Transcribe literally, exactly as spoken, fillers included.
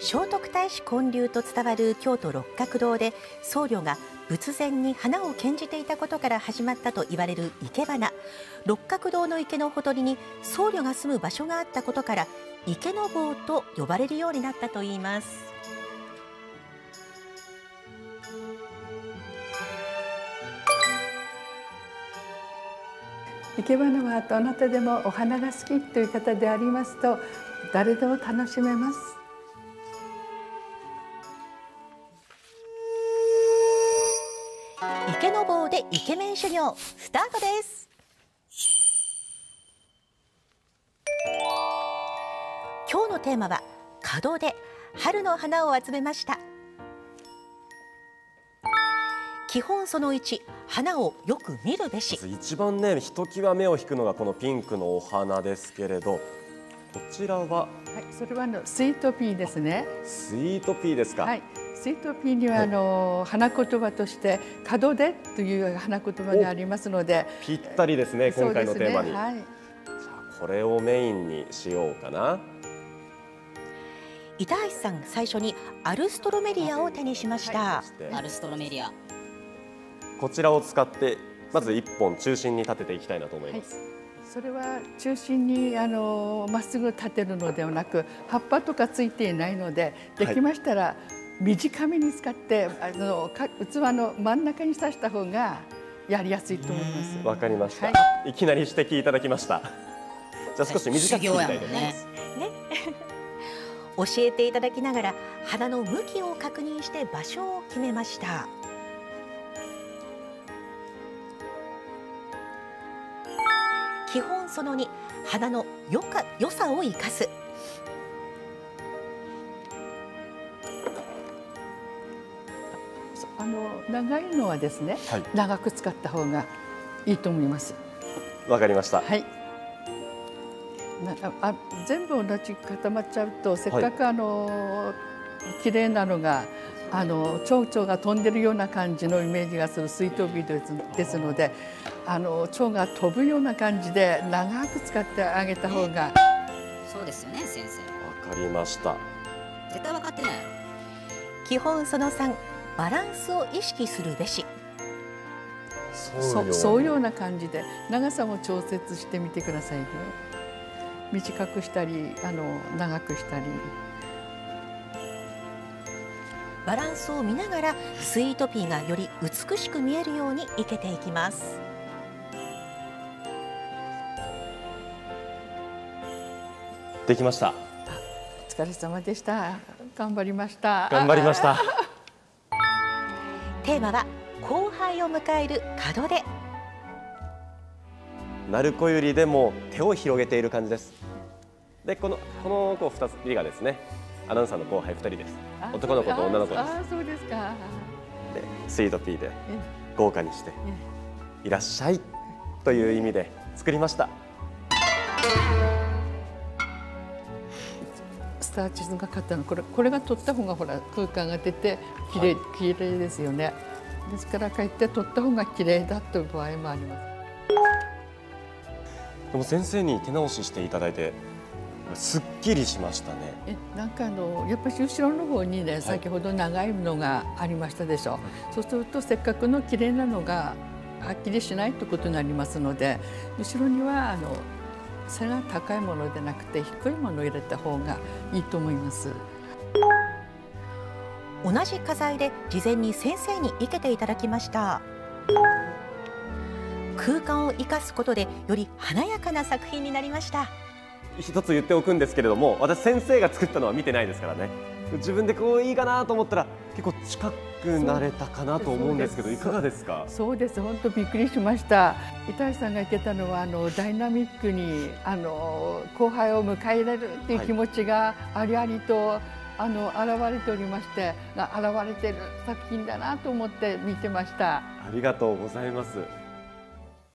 聖徳太子建立と伝わる京都六角堂で、僧侶が仏前に花を献じていたことから始まったと言われる生け花。六角堂の池のほとりに僧侶が住む場所があったことから、池坊と呼ばれるようになったといいます。 生け花はどなたでもお花が好きという方でありますと、誰でも楽しめます。 池坊でイケメン修行スタートです。今日のテーマは門で春の花を集めました。基本そのいち、花をよく見るべし。 一番ね、ひときわ目を引くのがこのピンクのお花ですけれど、こちらは、はい、 それはあのスイートピーですね。 スイートピーですか。 はい、スイートピーにはあの、はい、花言葉として門出という花言葉がありますので、 ぴったりですね、今回のテーマに。 ね、はい、 じゃあこれをメインにしようかな。 板橋さん、最初にアルストロメリアを手にしました。はい、 アルストロメリア、 こちらを使ってまずいっぽん中心に立てていきたいなと思います。はい、 それは中心にあのまっすぐ立てるのではなく、葉っぱとかついていないので、できましたら短めに使ってあの器の真ん中に刺した方がやりやすいと思います。 わかりました。はい、いきなり指摘いただきました。じゃあ少し短く切りたいと思います。ね、 教えていただきながら花の向きを確認して場所を決めました。基本そのに、花のよか良さを生かす。 あの長いのはですね、はい、長く使った方がいいと思います。 わかりました。 はい。なんかあ全部同じ固まっちゃうと、せっかくあの、はい、綺麗なのがあの蝶々が飛んでるような感じのイメージがするスイートピーですですので、あの蝶が飛ぶような感じで長く使ってあげた方が、ね、 そうですよね先生。 わかりました。 絶対分かってない。 基本そのさん、バランスを意識するべし。 そうそういうような感じで長さも調節してみてくださいね。短くしたりあの長くしたり。 バランスを見ながらスイートピーがより美しく見えるように生けていきます。 できました。 お疲れ様でした。頑張りました。 頑張りました。 テーマは後輩を迎える門出。 鳴子百合でも手を広げている感じです。で、このこの子ふたつがですね、アナウンサーの後輩ふたりです。男の子と女の子です。 ああ、そうですか。 で、スイートピーで豪華にしていらっしゃいという意味で作りました。 スターチズが買ったの、これこれが取った方がほら空間が出て綺麗綺麗ですよね。ですからかえって取った方が綺麗だという場合もあります。 でも先生に手直ししていただいてすっきりしましたね。 え、なんかあのやっぱり後ろの方にね、先ほど長いのがありましたでしょ。はい、そうするとせっかくの綺麗なのがはっきりしないということになりますので、後ろにはあの背が高いものでなくて低いものを入れた方がいいと思います。 同じ花材で事前に先生に生けていただきました。空間を生かすことでより華やかな作品になりました。 一つ言っておくんですけれども、私先生が作ったのは見てないですからね。自分でこういいかなと思ったら結構近くなれたかなと思うんですけど、いかがですか？ そうです、本当びっくりしました。板橋さんが言ってたのはあのダイナミックにあの後輩を迎え入れるっていう気持ちがありありと、はい、あの現れておりまして、現れてる作品だなと思って見てました。 ありがとうございます。